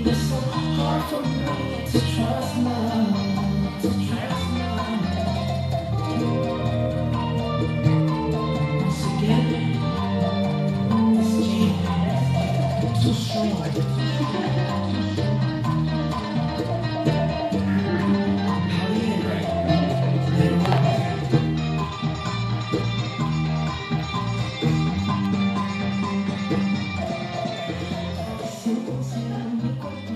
It's so hard for me to trust love, to trust love. Once again, it's cheap, too strong. Siento en mi cuerpo